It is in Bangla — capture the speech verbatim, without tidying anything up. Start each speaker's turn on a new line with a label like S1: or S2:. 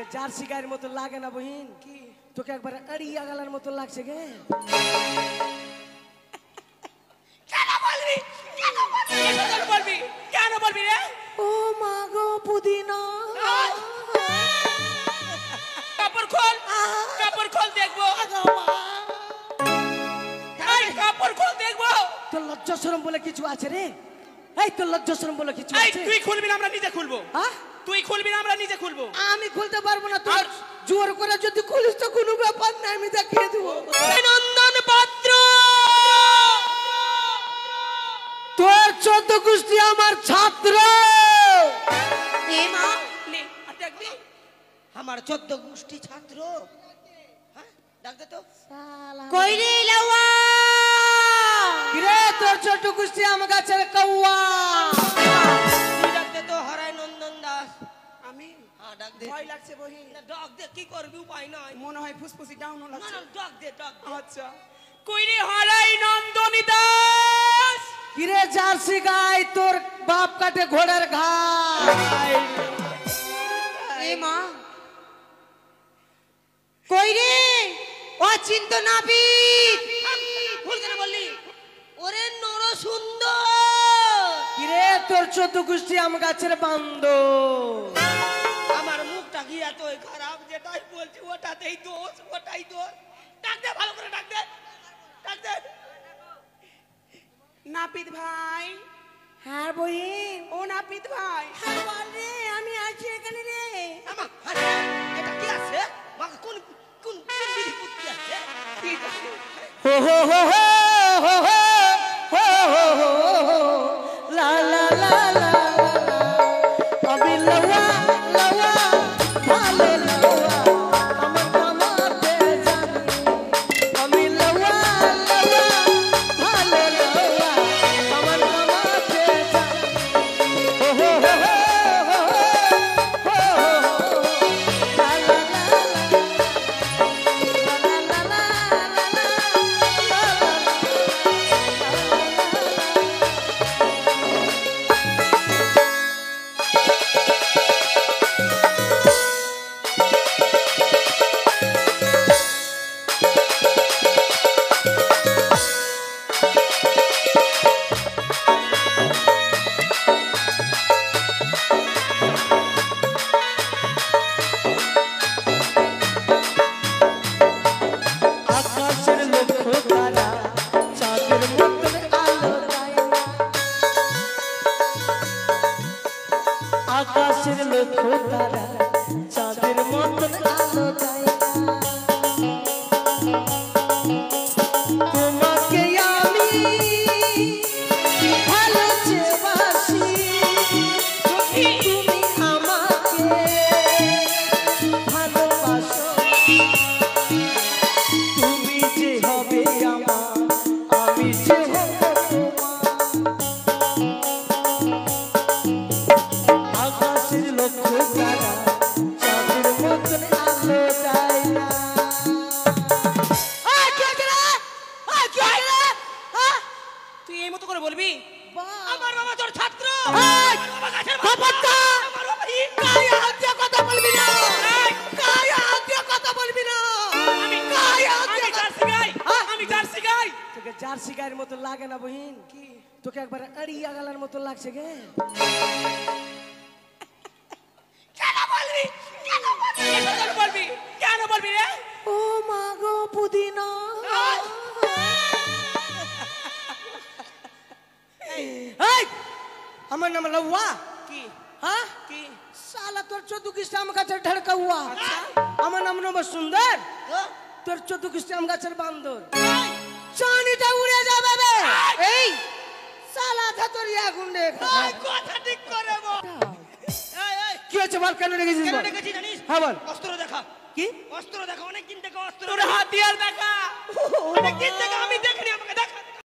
S1: জার্সি গায়ের মতো লাগে না বহিন? কি তোকে একবার আড়িয়া গালার মতো লাগছে গে?
S2: কেন বলবি? কেন বলবি? কেন বলবি? কেন বলবি রে?
S1: ও মা গো পুদিনা,
S2: কাপড় খোল, কাপড় খোল দেখবো। এই কাপড় খোল দেখবো।
S1: তোর লজ্জা শরম বলে কিছু আছে রে? এই তোর লজ্জা শরম বলে কিছু
S2: এই
S1: আছে?
S2: তুই খুলবি না, আমরা নিজে খুলবো।
S1: হ্যাঁ
S2: তুই খুলবি না, আমরা নিজে খুলবো।
S1: আমি খুলতে পারবো না। তোর জোর করে যদি খুলিস তো কোনো ব্যাপার না, আমি দেখিয়ে দেবো।
S2: নন্দন পাত্র,
S1: তোর চোদ্দ গোষ্ঠী আমার ছাত্র।
S2: এ মা নে আর দেখবি
S3: আমার চোদ্দ গোষ্ঠী ছাত্র। হ্যাঁ ডাক দে তো।
S2: কই রে লাউয়া?
S1: কিরে তোর চোদ্দ গোষ্ঠী আমার গাছের কৌয়া।
S3: তুই ডাক দে তো হরাই নন্দন দাস।
S2: আমি
S3: হ্যাঁ ডাক দে।
S2: ভয় লাগছে বহি।
S3: না ডাক দে, কি করবি উপায় নাই।
S2: মনে হয় ফুসফুসি ডাউন
S3: না
S2: লাগছে।
S3: না ডাক দে, ডাক দে।
S2: আচ্ছা কই রে হরাই নন্দনী দাস?
S1: কিরে জার্সি গাই তোর বাপ কাটে ঘোড়ার ঘাই।
S3: এ মা কই রে অচিন্ত নাপিত? ভুল কেন বললি? ওরে নর সুন্দর।
S1: কিরে তোর চোদ্দ গোষ্ঠী আম গাছের বান্দ।
S3: আমার মুখটা কি এত খারাপ? যেটাই বলছি ওটাতেই দোষ, ওটাই দোষ। ডাক দে, ভালো করে ডাক দে, ডাক দে।
S2: নাপিত ভাই,
S1: হ্যাঁ বহিন।
S2: ও নাপিত ভাই,
S1: হ্যাঁ বল রে, আমি আছি এখানে রে।
S3: আমা আরে এটা কি আছে? মা কোন কোন কোন বিধি বুদ্ধি আছে? কি আছে?
S1: হো হো হো হো হো হো হো হো হো লা লা লা লা আমি লওয়া লওয়া ভালো লওয়া আমার কামাতে জানি। আমি লওয়া লওয়া ভালো লওয়া আমার কামাতে জানি। হো হো হো হো হো লা লা লা আকাশের লক্ষ্য তারা চাঁদের মতন আলো দেয় না। আকাশের লক্ষ্য তারা চাঁদের মতন আলো দেয় না। তোমাকে আমি ভালোবাসি, তুমি আমাকে ভালোবাসো। তুমি যে হবে আমার, আমি যে হব তোমার। আকাশের লক্ষ্য তারা চাঁদের মতন আলো দেয় না। এই, কি হয়েছে রে? এই, কি হয়েছে রে? হ্যাঁ?
S2: তুই এই মতো করে বলবি?
S3: আমার বাবা তোর ছাত্র।
S1: এই,
S3: আমার বাবা গাছের
S1: খবরদার!
S3: আমার বাবা ই।
S1: গায়ে হাত দিয়ে কথা বলবি না।
S2: এই,
S1: গায়ে হাত দিয়ে কথা বলবি না।
S2: আমি
S1: গায়ে হাত
S2: আমি
S1: দিয়ে কথা-
S2: জার্সি গাই,
S1: হ্যাঁ?
S2: আমি জার্সি গাই।
S1: তোকে জার্সি গায়ের মতো লাগে না বহিন? কি তোকে একবার আড়িয়া গালার মতো লাগছে গে?
S2: কেন বলবি? কেন বলবি? কেন বলবি? কেন বলবি রে?
S1: ও মা গো পুদিনা, এই আমার নাম লওয়া।
S2: কি
S1: হ্যাঁ
S2: কি
S1: সালা তোর চোদ্দ গোষ্ঠী আম গাছের ঢাড়কা হুয়া। আমার নাম নব সুন্দর, তোর চোদ্দ গোষ্ঠী আম গাছের বান্দর। চানিটা উড়ে যাবে বে। এই সালা ধাতরিয়া গুন্ডে।
S3: এই কথা ঠিক করে বল। এই এই
S1: কি হয়েছে বল, কেন রেখেছিস
S3: কেন
S1: বল?
S3: ডেকেছি জানিস?
S1: হ্যাঁ বল।
S3: অস্ত্র দেখা।
S1: কি
S3: অস্ত্র দেখা, অনেক দিন থেকে অস্ত্র
S2: তোর
S3: দেখা।
S2: হাতিয়ার দেখা।
S3: অনেক দিন থেকে আমি দেখিনি, আমাকে দেখা।